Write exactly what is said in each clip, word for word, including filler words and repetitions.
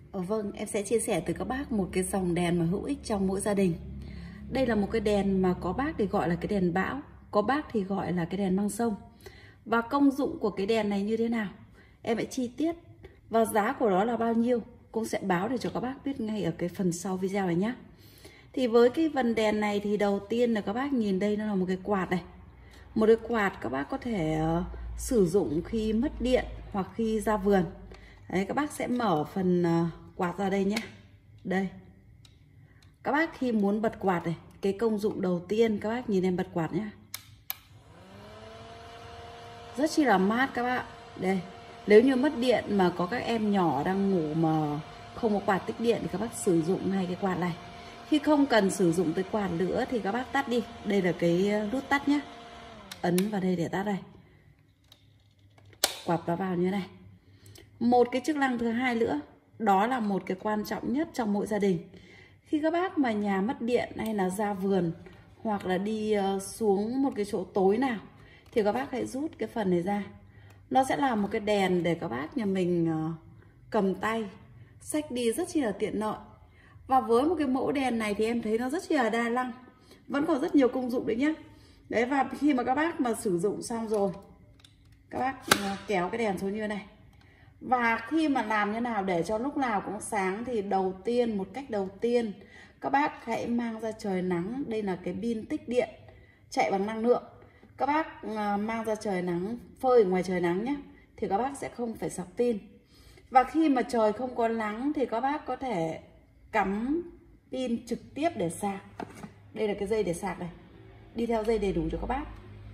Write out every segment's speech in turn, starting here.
Ờ, vâng, em sẽ chia sẻ tới các bác một cái dòng đèn mà hữu ích trong mỗi gia đình. Đây là một cái đèn mà có bác thì gọi là cái đèn bão, có bác thì gọi là cái đèn mang sông. Và công dụng của cái đèn này như thế nào, em hãy chi tiết và giá của nó là bao nhiêu cũng sẽ báo để cho các bác biết ngay ở cái phần sau video này nhé. Thì với cái vần đèn này thì đầu tiên là các bác nhìn đây, nó là một cái quạt này. Một cái quạt các bác có thể uh, sử dụng khi mất điện hoặc khi ra vườn. Đấy, các bác sẽ mở phần uh, quạt ra đây nhé. Đây. Các bác khi muốn bật quạt này, cái công dụng đầu tiên các bác nhìn em bật quạt nhé. Rất chi là mát các bác. Đây. Nếu như mất điện mà có các em nhỏ đang ngủ mà không có quạt tích điện thì các bác sử dụng ngay cái quạt này. Khi không cần sử dụng tới quạt nữa thì các bác tắt đi. Đây là cái nút tắt nhé. Ấn vào đây để tắt đây. Quạt nó vào như này. Một cái chức năng thứ hai nữa, đó là một cái quan trọng nhất trong mỗi gia đình. Khi các bác mà nhà mất điện hay là ra vườn hoặc là đi xuống một cái chỗ tối nào thì các bác hãy rút cái phần này ra. Nó sẽ là một cái đèn để các bác nhà mình cầm tay, xách đi rất chi là tiện lợi. Và với một cái mẫu đèn này thì em thấy nó rất chi là đa năng, vẫn còn rất nhiều công dụng đấy nhá. Đấy, và khi mà các bác mà sử dụng xong rồi, các bác kéo cái đèn xuống như thế này. Và khi mà làm như nào để cho lúc nào cũng sáng thì đầu tiên, một cách đầu tiên, các bác hãy mang ra trời nắng. Đây là cái pin tích điện chạy bằng năng lượng. Các bác mang ra trời nắng, phơi ngoài trời nắng nhé, thì các bác sẽ không phải sạc pin. Và khi mà trời không có nắng thì các bác có thể cắm pin trực tiếp để sạc. Đây là cái dây để sạc này, đi theo dây đầy đủ cho các bác.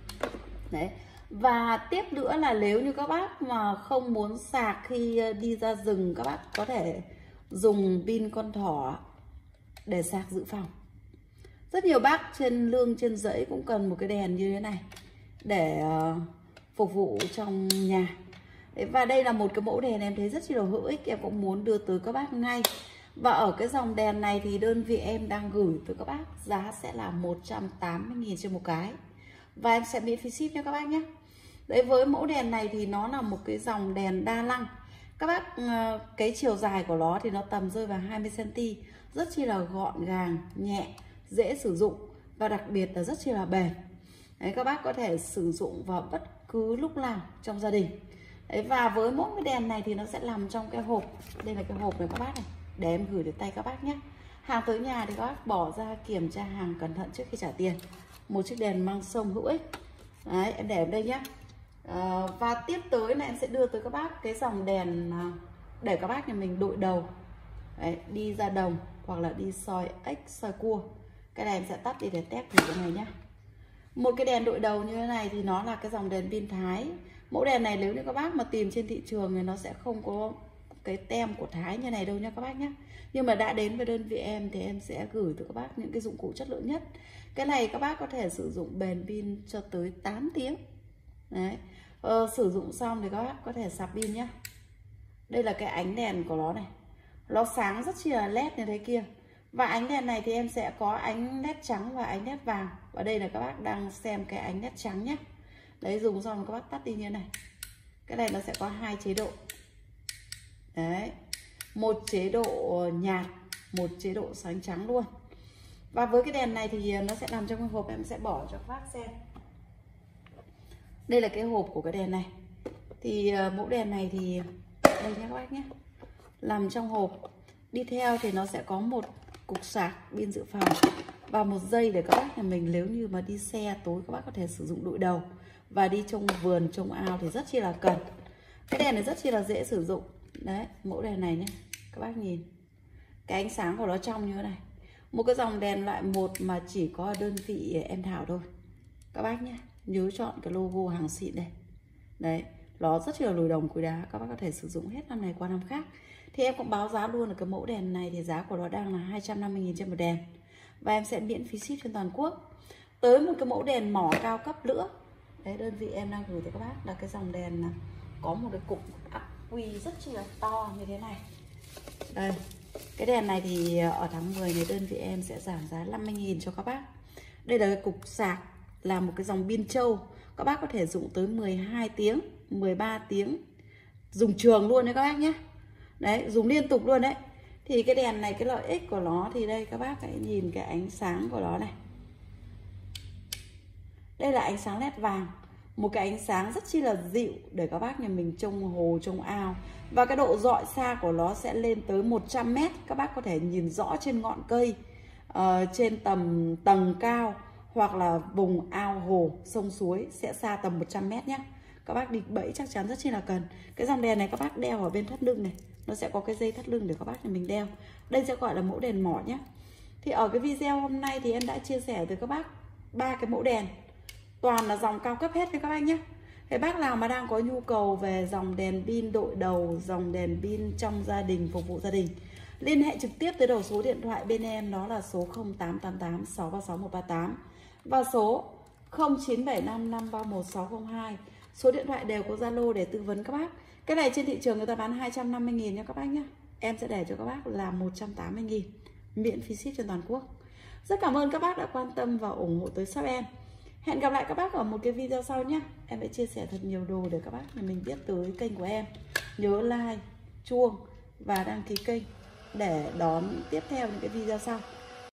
Đấy. Và tiếp nữa là nếu như các bác mà không muốn sạc khi đi ra rừng, các bác có thể dùng pin con thỏ để sạc dự phòng. Rất nhiều bác trên nương trên dãy cũng cần một cái đèn như thế này để uh, phục vụ trong nhà. Đấy, và đây là một cái mẫu đèn em thấy rất là hữu ích, em cũng muốn đưa tới các bác ngay. Và ở cái dòng đèn này thì đơn vị em đang gửi tới các bác giá sẽ là một trăm tám mươi nghìn trên một cái. Và em sẽ miễn phí ship nha các bác nhé. Đấy, với mẫu đèn này thì nó là một cái dòng đèn đa năng. Các bác, cái chiều dài của nó thì nó tầm rơi vào hai mươi xăng-ti-mét. Rất chi là gọn gàng, nhẹ, dễ sử dụng và đặc biệt là rất chi là bền. Đấy, các bác có thể sử dụng vào bất cứ lúc nào trong gia đình. Đấy, và với mỗi cái đèn này thì nó sẽ nằm trong cái hộp. Đây là cái hộp này các bác này, để em gửi đến tay các bác nhé. Hàng tới nhà thì các bác bỏ ra kiểm tra hàng cẩn thận trước khi trả tiền. Một chiếc đèn mang sông hữu ích. Đấy, em để ở đây nhé. À, và tiếp tới là em sẽ đưa tới các bác cái dòng đèn để các bác nhà mình đội đầu. Đấy, đi ra đồng hoặc là đi soi ếch, soi cua. Cái này em sẽ tắt đi để test thử cái này nhé. Một cái đèn đội đầu như thế này thì nó là cái dòng đèn pin Thái. Mẫu đèn này nếu như các bác mà tìm trên thị trường thì nó sẽ không có cái tem của Thái như này đâu nha các bác nhé. Nhưng mà đã đến với đơn vị em thì em sẽ gửi tới các bác những cái dụng cụ chất lượng nhất. Cái này các bác có thể sử dụng bền pin cho tới tám tiếng. Đấy. Ờ, sử dụng xong thì các bác có thể sạc pin nhé. Đây là cái ánh đèn của nó này. Nó sáng rất chi là led như thế kia. Và ánh đèn này thì em sẽ có ánh led trắng và ánh led vàng. Và đây là các bác đang xem cái ánh led trắng nhé. Đấy, dùng xong các bác tắt đi như này. Cái này nó sẽ có hai chế độ. Đấy. Một chế độ nhạt, một chế độ sáng trắng luôn. Và với cái đèn này thì nó sẽ nằm trong cái hộp, em sẽ bỏ cho các bác xem. Đây là cái hộp của cái đèn này. Thì uh, mẫu đèn này thì đây nhé các bác nhé, nằm trong hộp. Đi theo thì nó sẽ có một cục sạc pin dự phòng và một dây để các bác nhà mình nếu như mà đi xe tối các bác có thể sử dụng đội đầu và đi trong vườn trong ao thì rất chi là cần. Cái đèn này rất chi là dễ sử dụng. Đấy, mẫu đèn này nhé, các bác nhìn cái ánh sáng của nó trong như thế này. Một cái dòng đèn loại một mà chỉ có đơn vị em Thảo thôi các bác nhé. Nhớ chọn cái logo hàng xịn đây. Đấy, nó rất là lồi đồng cối đá, các bác có thể sử dụng hết năm này qua năm khác. Thì em cũng báo giá luôn là cái mẫu đèn này thì giá của nó đang là hai trăm năm mươi nghìn trên một đèn. Và em sẽ miễn phí ship trên toàn quốc. Tới một cái mẫu đèn mỏ cao cấp nữa. Đấy, đơn vị em đang gửi tới các bác là cái dòng đèn là có một cái cục ắc quy rất chi là to như thế này. Đây, cái đèn này thì ở tháng mười này đơn vị em sẽ giảm giá năm mươi nghìn cho các bác. Đây là cái cục sạc, là một cái dòng pin trâu. Các bác có thể dùng tới mười hai tiếng, mười ba tiếng, dùng trường luôn đấy các bác nhé. Đấy, dùng liên tục luôn đấy. Thì cái đèn này cái lợi ích của nó thì đây các bác hãy nhìn cái ánh sáng của nó này. Đây là ánh sáng led vàng, một cái ánh sáng rất chi là dịu để các bác nhà mình trông hồ trông ao. Và cái độ rọi xa của nó sẽ lên tới một trăm mét. Các bác có thể nhìn rõ trên ngọn cây, uh, trên tầm tầng cao, hoặc là vùng ao hồ, sông suối sẽ xa tầm một trăm mét nhé. Các bác đi bẫy chắc chắn rất chi là cần. Cái dòng đèn này các bác đeo ở bên thắt lưng này, nó sẽ có cái dây thắt lưng để các bác nhà mình đeo. Đây sẽ gọi là mẫu đèn mỏ nhé. Thì ở cái video hôm nay thì em đã chia sẻ với các bác ba cái mẫu đèn, toàn là dòng cao cấp hết với các bác nhé. Thế bác nào mà đang có nhu cầu về dòng đèn pin đội đầu, dòng đèn pin trong gia đình, phục vụ gia đình, liên hệ trực tiếp tới đầu số điện thoại bên em, đó là số không tám tám tám sáu ba sáu một ba tám và số không chín bảy năm năm ba một sáu không hai. Số điện thoại đều có Zalo để tư vấn các bác. Cái này trên thị trường người ta bán hai trăm năm mươi nghìn nha các bác nhé. Em sẽ để cho các bác là một trăm tám mươi nghìn, miễn phí ship trên toàn quốc. Rất cảm ơn các bác đã quan tâm và ủng hộ tới shop em. Hẹn gặp lại các bác ở một cái video sau nhé. Em sẽ chia sẻ thật nhiều đồ để các bác nhà mình biết tới kênh của em. Nhớ like, chuông và đăng ký kênh để đón tiếp theo những cái video sau.